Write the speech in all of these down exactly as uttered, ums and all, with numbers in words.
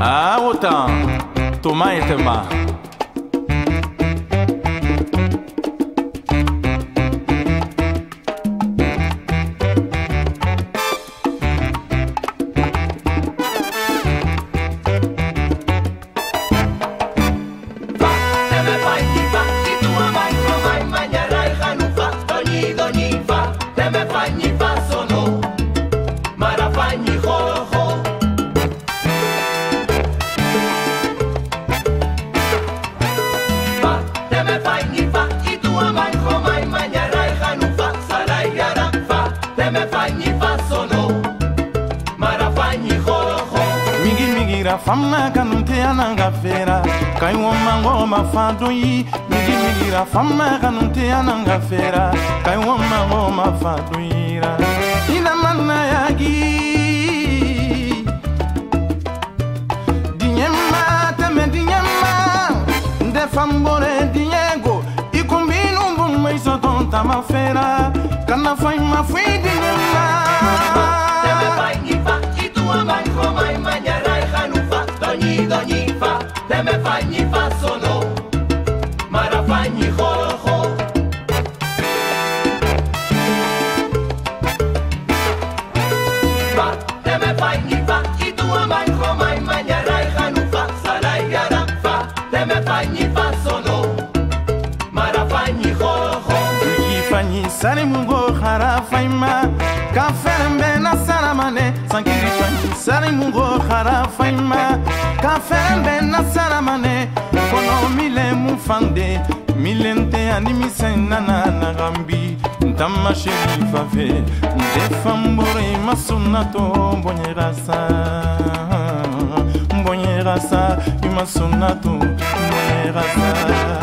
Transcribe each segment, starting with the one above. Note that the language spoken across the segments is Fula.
Ah, autant, Thomas et Thomas. Famna kanunte ananga fera kai womango mafadui migi migira famna kanunte ananga fera kai womango mafaduira ina manna yagi dinyema teme dinyema de fambore diego ikumbinu bum maiso tonta mafera kana fai mafui dinyema teme fai nifa itu amango mai manyara Doni doni fa, teme fanyi fa sono, mara fanyi ho ho. Fa, teme fanyi fa, itu aman ho mai manyarai hanu fa, salai yara fa, teme fanyi fa sono, mara fanyi ho ho. Yi fanyi sari mungo hara faima, kaferembe na saramane, sankiri fanyi sari mungo hara faima. Kaferembe na saramane kono mile mufande milente animisen nana nagambi ntama sherifa fe ndefambore masunato mbonyerasa mbonyerasa imasunato mbonyerasa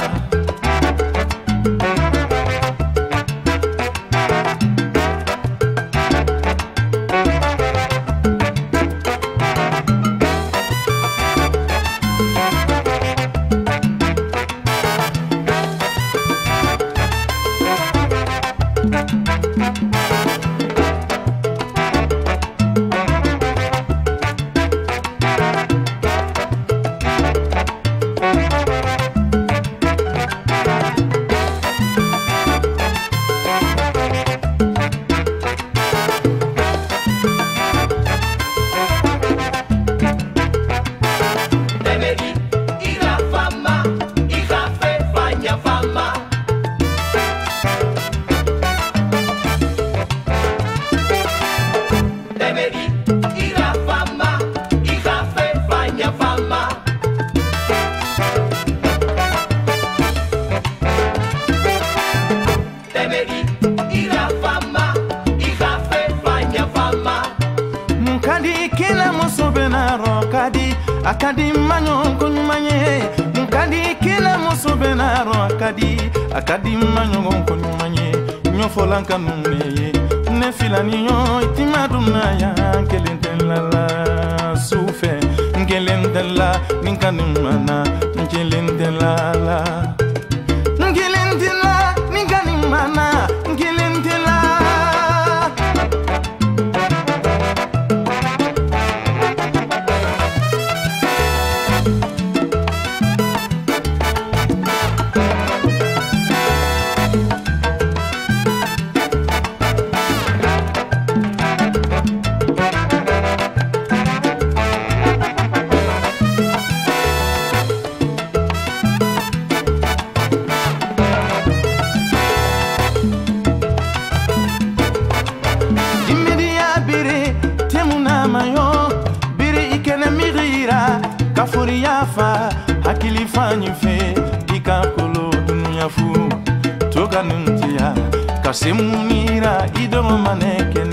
Akadi manyo kunyumanye mukadi kila muso benaro akadi akadi manyo kunyumanye nyofola kanumeye ne filani yo itimaduna ya kelentela sufe ngelentela ninkanimana ngelentela la ngelentela ninkanimana ngelentela Kafuriyafa hakili fanyi fe ikakolo dunya fu toka nuntia kasimunira ido maneke